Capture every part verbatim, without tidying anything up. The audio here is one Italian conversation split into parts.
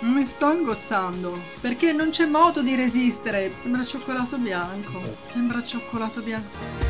Mi sto ingozzando perché non c'è modo di resistere. Sembra cioccolato bianco. Sembra cioccolato bianco.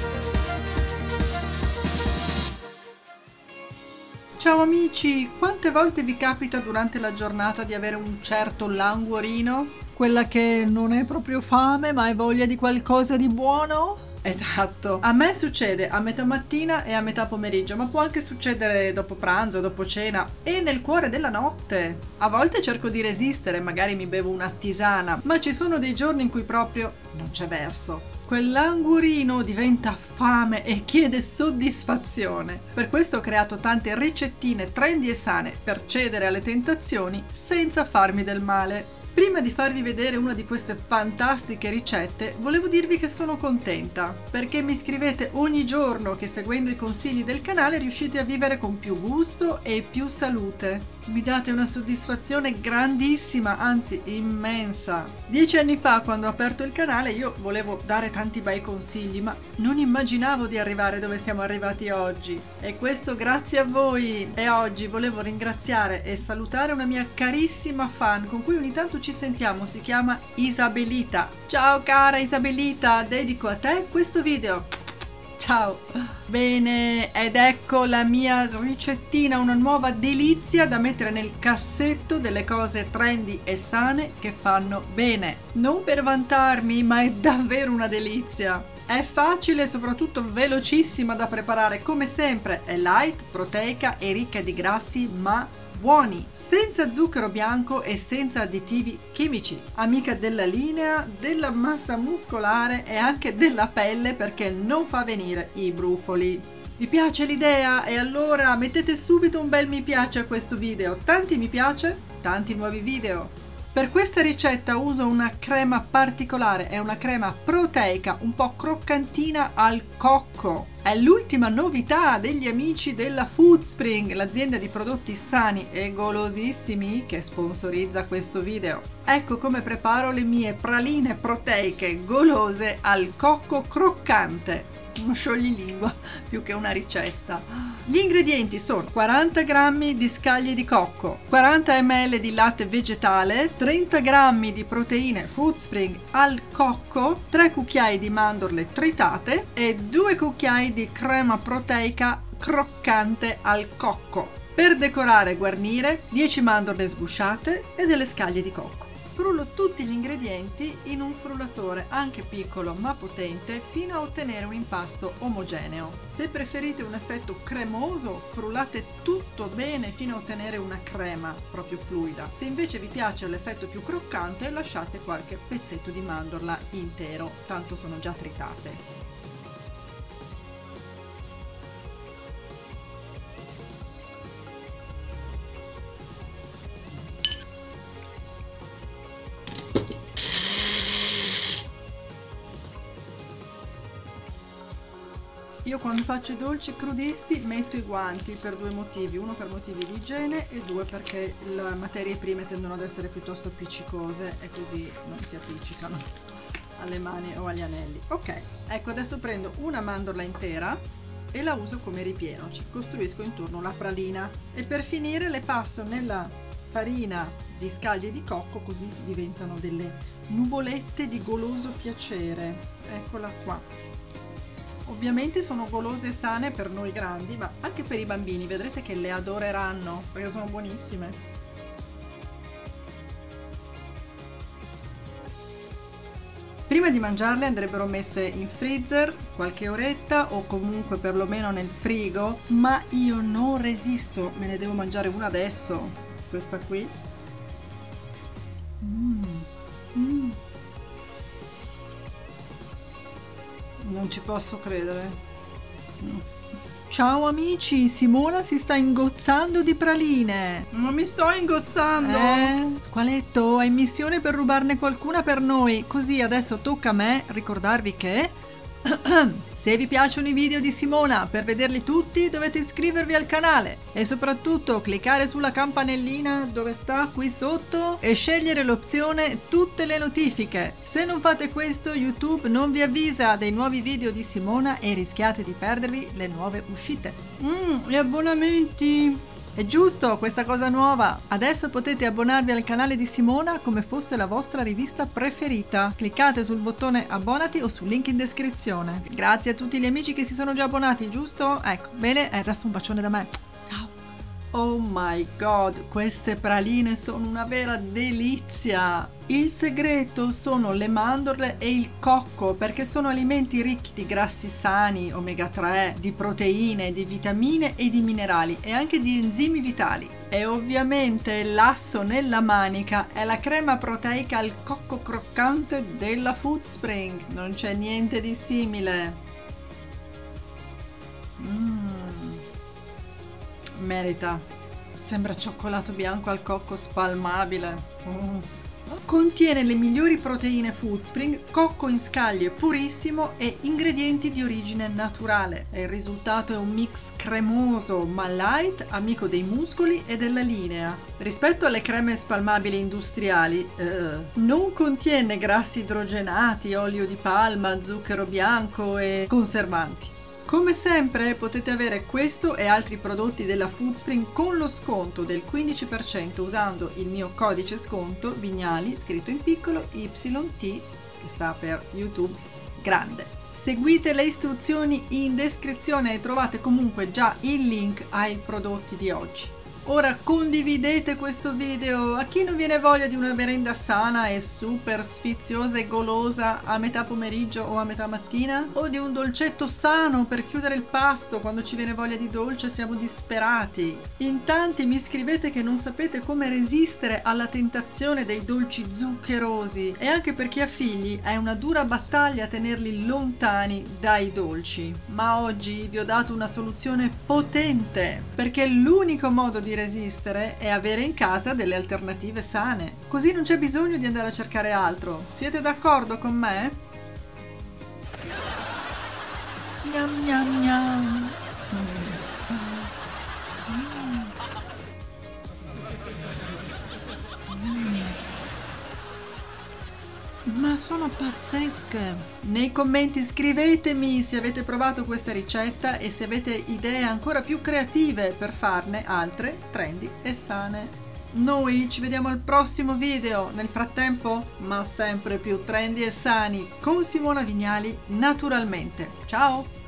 Ciao amici, quante volte vi capita durante la giornata di avere un certo languorino? Quella che non è proprio fame, ma hai voglia di qualcosa di buono? Esatto, a me succede a metà mattina e a metà pomeriggio, ma può anche succedere dopo pranzo, dopo cena e nel cuore della notte. A volte cerco di resistere, magari mi bevo una tisana, ma ci sono dei giorni in cui proprio non c'è verso. Quell'anguorino diventa fame e chiede soddisfazione. Per questo ho creato tante ricettine trendy e sane per cedere alle tentazioni senza farmi del male. Prima di farvi vedere una di queste fantastiche ricette, volevo dirvi che sono contenta, perché mi scrivete ogni giorno che seguendo i consigli del canale riuscite a vivere con più gusto e più salute. Mi date una soddisfazione grandissima, anzi immensa. Dieci anni fa, quando ho aperto il canale, io volevo dare tanti bei consigli, ma non immaginavo di arrivare dove siamo arrivati oggi. E questo grazie a voi. E oggi volevo ringraziare e salutare una mia carissima fan con cui ogni tanto ci sentiamo, si chiama Isabelita. Ciao cara Isabelita, dedico a te questo video. Ciao! Bene, ed ecco la mia ricettina, una nuova delizia da mettere nel cassetto delle cose trendy e sane che fanno bene. Non per vantarmi, ma è davvero una delizia. È facile e soprattutto velocissima da preparare, come sempre, è light, proteica e ricca di grassi, ma buoni, senza zucchero bianco e senza additivi chimici, amica della linea, della massa muscolare e anche della pelle perché non fa venire i brufoli. Vi piace l'idea? E allora mettete subito un bel mi piace a questo video, tanti mi piace, tanti nuovi video. Per questa ricetta uso una crema particolare, è una crema proteica un po' croccantina al cocco. È l'ultima novità degli amici della Foodspring, l'azienda di prodotti sani e golosissimi che sponsorizza questo video. Ecco come preparo le mie praline proteiche golose al cocco croccante. Uno scioglilingua più che una ricetta. Gli ingredienti sono quaranta grammi di scaglie di cocco, quaranta millilitri di latte vegetale, trenta grammi di proteine Foodspring al cocco, tre cucchiai di mandorle tritate e due cucchiai di crema proteica croccante al cocco. Per decorare e guarnire dieci mandorle sgusciate e delle scaglie di cocco. Frullo tutti gli ingredienti in un frullatore anche piccolo ma potente fino a ottenere un impasto omogeneo. Se preferite un effetto cremoso, frullate tutto bene fino a ottenere una crema proprio fluida. Se invece vi piace l'effetto più croccante, lasciate qualche pezzetto di mandorla intero, tanto sono già tritate. Io quando faccio i dolci crudisti metto i guanti per due motivi, uno per motivi di igiene e due perché le materie prime tendono ad essere piuttosto appiccicose e così non si appiccicano alle mani o agli anelli. Ok, ecco adesso prendo una mandorla intera e la uso come ripieno, ci costruisco intorno la pralina e per finire le passo nella farina di scaglie di cocco così diventano delle nuvolette di goloso piacere. Eccola qua. Ovviamente sono golose e sane per noi grandi, ma anche per i bambini, vedrete che le adoreranno perché sono buonissime. Prima di mangiarle andrebbero messe in freezer qualche oretta o comunque perlomeno nel frigo, ma io non resisto, me ne devo mangiare una adesso, questa qui. Mm. Mm. Non ci posso credere. Ciao amici, Simona si sta ingozzando di praline. Non mi sto ingozzando. Eh? Squaletto, hai missione per rubarne qualcuna per noi. Così adesso tocca a me ricordarvi che se vi piacciono i video di Simona, per vederli tutti dovete iscrivervi al canale e soprattutto cliccare sulla campanellina dove sta qui sotto e scegliere l'opzione tutte le notifiche. Se non fate questo, YouTube non vi avvisa dei nuovi video di Simona e rischiate di perdervi le nuove uscite. Mmm, gli abbonamenti! È giusto, questa cosa nuova! Adesso potete abbonarvi al canale di Simona come fosse la vostra rivista preferita. Cliccate sul bottone abbonati o sul link in descrizione. Grazie a tutti gli amici che si sono già abbonati, giusto? Ecco, bene, e adesso un bacione da me. Ciao! Oh my god, queste praline sono una vera delizia! Il segreto sono le mandorle e il cocco, perché sono alimenti ricchi di grassi sani, omega tre, di proteine, di vitamine e di minerali e anche di enzimi vitali. E ovviamente l'asso nella manica è la crema proteica al cocco croccante della Foodspring. Non c'è niente di simile. Mmm. Merita. Sembra cioccolato bianco al cocco spalmabile. Mm. Contiene le migliori proteine Foodspring, cocco in scaglie purissimo e ingredienti di origine naturale. E il risultato è un mix cremoso ma light, amico dei muscoli e della linea. Rispetto alle creme spalmabili industriali, eh, non contiene grassi idrogenati, olio di palma, zucchero bianco e conservanti. Come sempre potete avere questo e altri prodotti della Foodspring con lo sconto del quindici per cento usando il mio codice sconto Vignali, scritto in piccolo, Y T, che sta per YouTube grande. Seguite le istruzioni in descrizione e trovate comunque già il link ai prodotti di oggi. Ora condividete questo video a chi non viene voglia di una merenda sana e super sfiziosa e golosa a metà pomeriggio o a metà mattina, o di un dolcetto sano per chiudere il pasto quando ci viene voglia di dolce e siamo disperati. In tanti mi scrivete che non sapete come resistere alla tentazione dei dolci zuccherosi e anche per chi ha figli è una dura battaglia tenerli lontani dai dolci. Ma oggi vi ho dato una soluzione potente, perché l'unico modo di resistere è avere in casa delle alternative sane, così non c'è bisogno di andare a cercare altro. Siete d'accordo con me? Gnam gnam gnam. Ma sono pazzesche! Nei commenti scrivetemi se avete provato questa ricetta e se avete idee ancora più creative per farne altre trendy e sane. Noi ci vediamo al prossimo video, nel frattempo, ma sempre più trendy e sani, con Simona Vignali naturalmente. Ciao!